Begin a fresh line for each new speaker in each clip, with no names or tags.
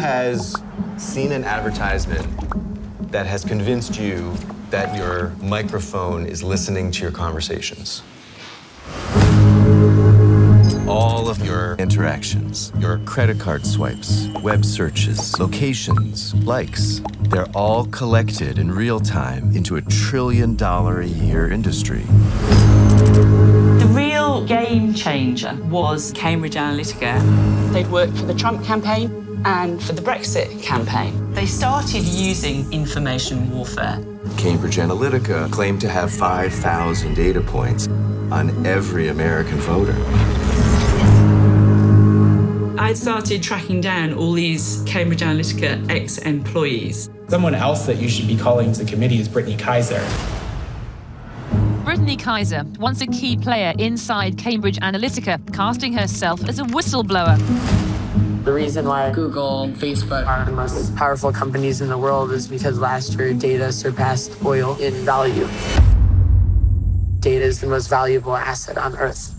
has seen an advertisement that has convinced you that your microphone is listening to your conversations? All of your interactions, your credit card swipes, web searches, locations, likes, they're all collected in real time into a $1 trillion a year industry.
The real game changer was Cambridge Analytica. They'd worked for the Trump campaign and for the Brexit campaign. They started using information warfare.
Cambridge Analytica claimed to have 5,000 data points on every American voter.
I started tracking down all these Cambridge Analytica ex-employees.
Someone else that you should be calling to the committee is Brittany Kaiser.
Brittany Kaiser, once a key player inside Cambridge Analytica, casting herself as a whistleblower.
The reason why Google and Facebook are the most powerful companies in the world is because last year data surpassed oil in value. Data is the most valuable asset on Earth.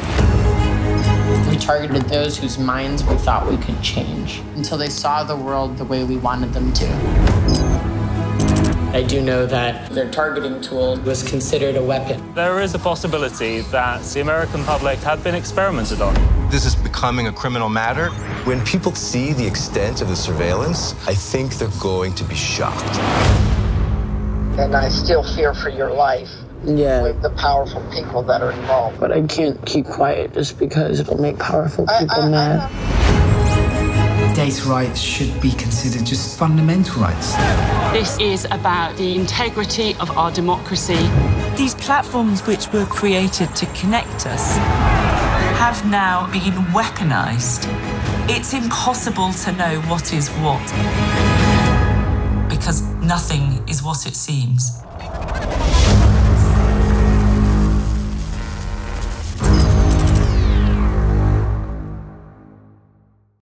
We targeted those whose minds we thought we could change until they saw the world the way we wanted them to. I do know that their targeting tool was considered a weapon.
There is a possibility that the American public had been experimented on.
This is becoming a criminal matter. When people see the extent of the surveillance, I think they're going to be shocked.
And I still fear for your life.
Yeah.
With the powerful people that are involved.
But I can't keep quiet just because it'll make powerful people mad.
Data rights should be considered just fundamental rights.
This is about the integrity of our democracy. These platforms which were created to connect us have now been weaponized. It's impossible to know what is what, because nothing is what it seems.